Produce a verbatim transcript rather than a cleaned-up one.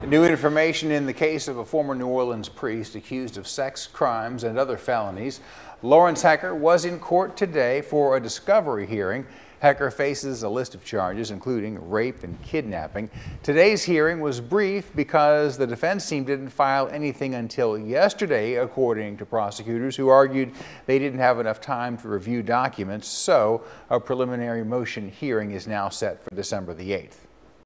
New information in the case of a former New Orleans priest accused of sex crimes and other felonies. Lawrence Hecker was in court today for a discovery hearing. Hecker faces a list of charges, including rape and kidnapping. Today's hearing was brief because the defense team didn't file anything until yesterday, according to prosecutors who argued they didn't have enough time to review documents. So a preliminary motion hearing is now set for December the eighth.